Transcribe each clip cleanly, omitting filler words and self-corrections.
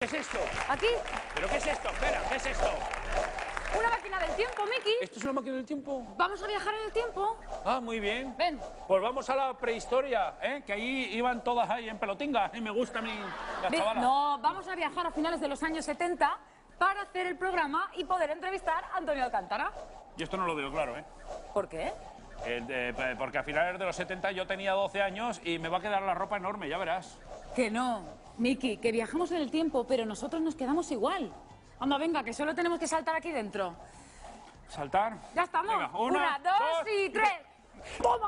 ¿Qué es esto? ¿Aquí? ¿Pero qué es esto? Espera, ¿qué es esto? Una máquina del tiempo, Miki. ¿Esto es una máquina del tiempo? ¿Vamos a viajar en el tiempo? Ah, muy bien. Ven. Pues vamos a la prehistoria, ¿eh? Que ahí iban todas ahí en pelotinga. Y me gusta a mí la chavala. No, vamos a viajar a finales de los años 70 para hacer el programa y poder entrevistar a Antonio Alcántara. Y esto no lo veo claro, ¿eh? ¿Por qué? Porque a finales de los 70 yo tenía 12 años y me va a quedar la ropa enorme, ya verás. Que no, Miki, que viajamos en el tiempo, pero nosotros nos quedamos igual. Anda, venga, que solo tenemos que saltar aquí dentro. ¿Saltar? Ya estamos. Venga, Una, dos y tres. ¡Toma!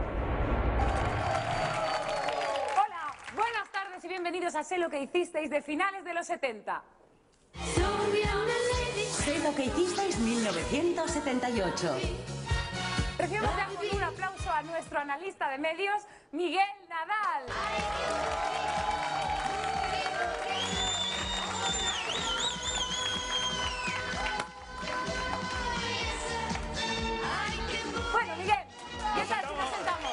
Hola, buenas tardes y bienvenidos a Sé lo que hicisteis de finales de los 70. Sé lo que hicisteis 1978. Recibimos ya con un aplauso a nuestro analista de medios, Miguel Nadal. Bueno, Miguel, ¿qué tal si nos sentamos?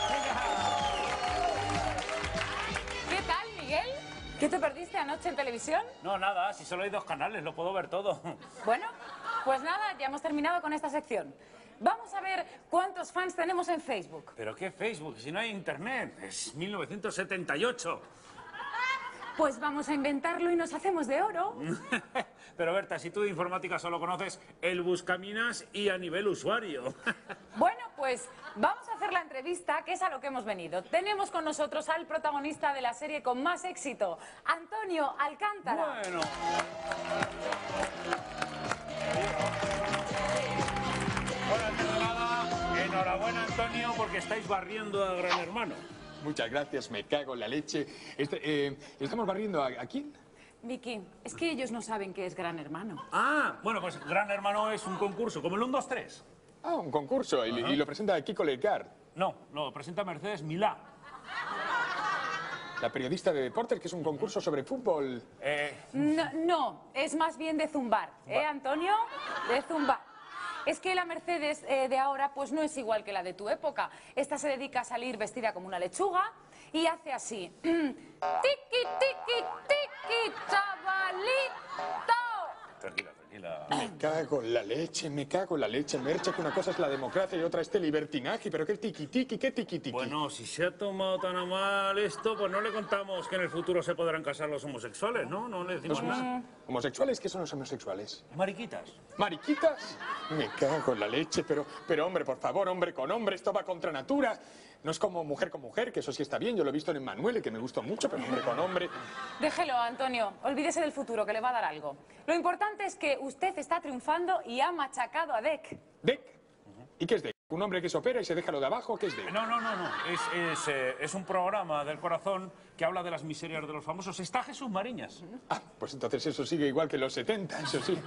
¿Qué tal, Miguel? ¿Qué te perdiste anoche en televisión? No, nada, si solo hay 2 canales, lo puedo ver todo. Bueno, pues nada, ya hemos terminado con esta sección. Vamos a ver cuántos fans tenemos en Facebook. ¿Pero qué Facebook? Si no hay internet. Es 1978. Pues vamos a inventarlo y nos hacemos de oro. Pero Berta, si tú de informática solo conoces el buscaminas y a nivel usuario. Bueno, pues vamos a hacer la entrevista, que es a lo que hemos venido. Tenemos con nosotros al protagonista de la serie con más éxito, Antonio Alcántara. Bueno. Bueno, antes de nada, enhorabuena, Antonio, porque estáis barriendo a Gran Hermano. Muchas gracias, me cago en la leche. ¿Estamos barriendo a quién? Vicky, es que ellos no saben qué es Gran Hermano. Ah, bueno, pues Gran Hermano es un concurso, como el 1, 2, 3. Ah, un concurso, y lo presenta Kiko Lergar, No, lo presenta Mercedes Milá. la periodista de Deportes, que es un concurso sobre fútbol. No, es más bien de zumbar, Antonio? De zumbar. Es que la Mercedes de ahora pues no es igual que la de tu época. Esta se dedica a salir vestida como una lechuga y hace así. Tiki, tiki, tiki, chavalito. Tranquila, tranquila. Me cago en la leche, Merche, que una cosa es la democracia y otra este libertinaje, pero qué tiki-tiki, qué tiki-tiki. Bueno, si se ha tomado tan a mal esto, pues no le contamos que en el futuro se podrán casar los homosexuales, ¿no? No le decimos nada. ¿Homosexuales? ¿Qué son los homosexuales? Mariquitas. ¿Mariquitas? Me cago en la leche, pero hombre, por favor, hombre con hombre, esto va contra natura. No es como mujer con mujer, que eso sí está bien, yo lo he visto en Emmanuel, que me gustó mucho, pero hombre con hombre. Déjelo, Antonio. Olvídese del futuro, que le va a dar algo. Lo importante es que usted está triunfando y ha machacado a Dec. ¿Dec? ¿Y qué es Dec? ¿Un hombre que se opera y se deja lo de abajo? ¿Qué es Dec? No. Es un programa del corazón que habla de las miserias de los famosos. Está Jesús Mariñas. Ah, pues entonces eso sigue igual que los 70, eso sí.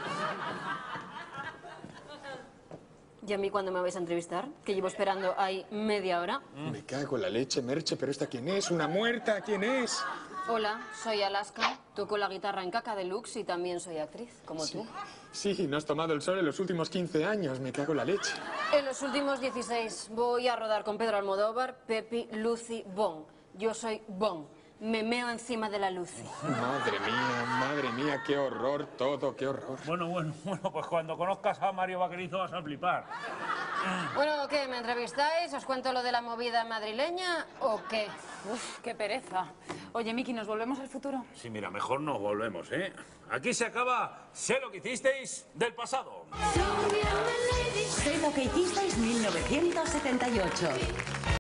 ¿Y a mí cuándo me vais a entrevistar? Que llevo esperando ahí media hora. Me cago en la leche, Merche, pero ¿esta quién es? ¿Una muerta? ¿Quién es? Hola, soy Alaska, toco la guitarra en Caca Deluxe y también soy actriz, como tú. Sí, no has tomado el sol en los últimos 15 años, me cago en la leche. En los últimos 16 voy a rodar con Pedro Almodóvar, Pepi, Lucy, Bon. Yo soy Bon. Me meo encima de la Lucy. Madre mía, qué horror todo, qué horror. Bueno, pues cuando conozcas a Mario Vaquerizo vas a flipar. Bueno, ¿qué? ¿Me entrevistáis? ¿Os cuento lo de la movida madrileña o qué? Uf, qué pereza. Oye, Miki, ¿nos volvemos al futuro? Sí, mira, mejor nos volvemos, ¿eh? Aquí se acaba Sé lo que hicisteis del pasado. Sé lo que hicisteis 1978.